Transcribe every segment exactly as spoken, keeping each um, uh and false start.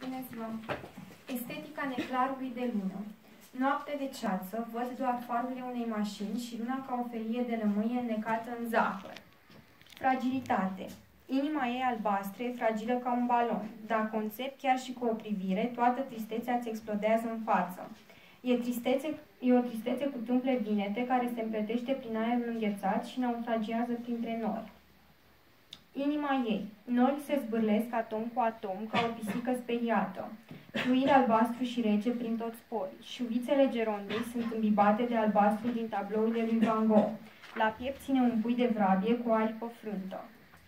Bună ziua! Estetica neclarului de lună. Noapte de ceață, văd doar farurile unei mașini și luna ca o felie de lămâie înnecată în zahăr. Fragilitate. Inima ei albastră e fragilă ca un balon. Dacă o înțepi chiar și cu o privire, toată tristețea îți explodează în față. E, tristețe, e o tristețe cu tâmple vinete care se împletește prin aerul înghețat și naufragiază printre nori. Inima ei. Norii se zbârlesc atom cu atom ca o pisică speriată. Fluid albastru și rece prin toți porii. Șuvițele gerondei sunt îmbibate de albastru din tablourile lui Van Gogh. La piept ține un pui de vrabie cu o aripă frântă.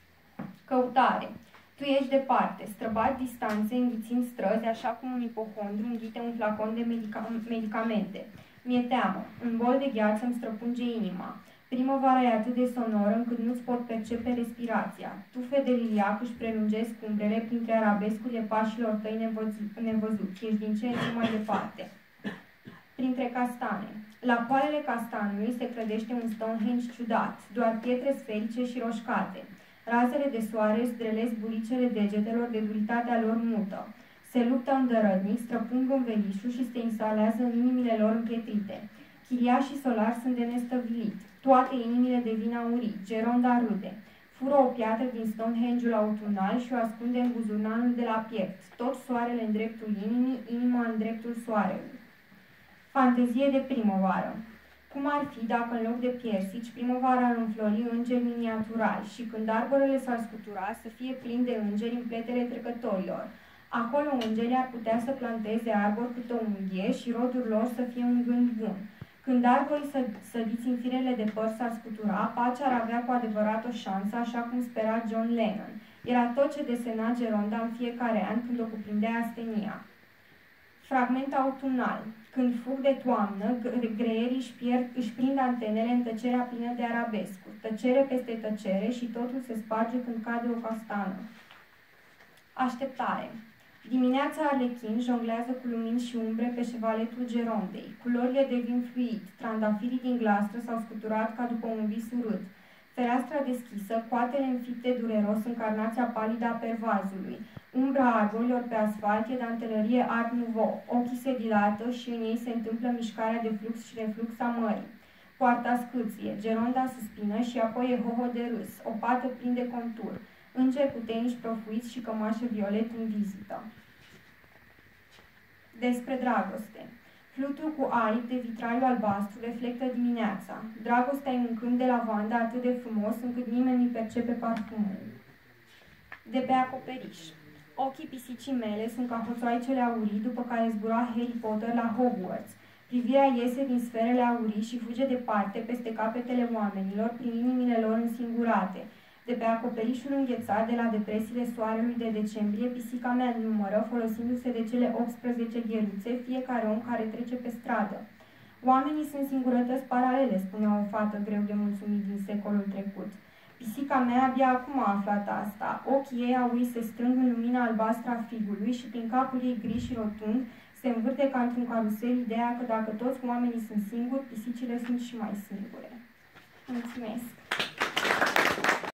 Căutare. Tu ești departe, străbat distanțe, înghițind străzi, așa cum un ipohondru înghite un flacon de medica medicamente. Mi-e teamă. Un bol de gheață îmi străpunge inima. Primăvara e atât de sonoră încât nu-ți pot percepe respirația. Tufe de liliac își prelungesc umbrele printre arabescurile pașilor tăi nevăzuți. Ești din ce în ce mai departe. Printre castane. La poalele castanului se clădește un Stonehenge ciudat, doar pietre sferice și roșcate. Razele de soare zdrelesc bulicele degetelor de duritatea lor mută. Se luptă îndărădnic, străpung învelișul și se instalează în inimile lor împietrite. Chiriașii solari sunt de nestăvilit. Toate inimile devin aurii. Geronda râde. Fură o piatră din Stonehenge-ul autunal și o ascunde în buzunanul de la piept. Tot soarele în dreptul inimii, inima în dreptul soarelui. Fantezie de primăvară. Cum ar fi dacă în loc de piersici, primăvara ar înflori îngeri miniaturali și când arborele s-ar scutura să fie plin de îngeri în pletele trecătorilor. Acolo îngerii ar putea să planteze arbori câte o unghie și rodul lor să fie un gând bun. Când arborii sădiți în firele de păr s-ar scutura, pacea ar avea cu adevărat o șansă, așa cum spera John Lennon. Era tot ce desena Geronda în fiecare an când o cuprindea astenia. Fragment autunal. Când fug de toamnă, greierii își, pierd, își prind antenele în tăcerea plină de arabescuri. Tăcere peste tăcere și totul se sparge când cade o castană. Așteptare. Dimineața Arlechin jonglează cu lumini și umbre pe șevaletul Gerondei. Culorile devin fluid. Trandafirii din glastră s-au scuturat ca după un vis urât. Fereastra deschisă, coatele înfipte dureros în carnația palidă a pervazului. Umbra arborilor pe asfalt e dantelărie Art Nouveau. Ochii se dilată și în ei se întâmplă mișcarea de flux și reflux a mării. Poarta scâție, Geronda suspină și apoi e hoho de râs. O pată prinde contur. Îngeri cu teniși profuiți și cămașă violet în vizită. Despre dragoste. Flutul cu aripi de vitraiu albastru reflectă dimineața. Dragostea e un câmp de lavandă atât de frumos încât nimeni nu percepe parfumul. De pe acoperiș. Ochii pisicii mele sunt ca hoțoaicele aurii după care zbura Harry Potter la Hogwarts. Privirea iese din sferele aurii și fuge departe peste capetele oamenilor prin inimile lor însingurate. De pe acoperișul înghețat de la depresiile soarelui de decembrie, pisica mea numără, folosindu-se de cele optsprezece gheluțe, fiecare om care trece pe stradă. Oamenii sunt singurătăți paralele, spunea o fată greu de mulțumit din secolul trecut. Pisica mea abia acum a aflat asta. Ochii ei aurii se strâng în lumina albastră a figului și prin capul ei gri și rotund se învârte ca într-un carusel ideea că dacă toți oamenii sunt singuri, pisicile sunt și mai singure. Mulțumesc!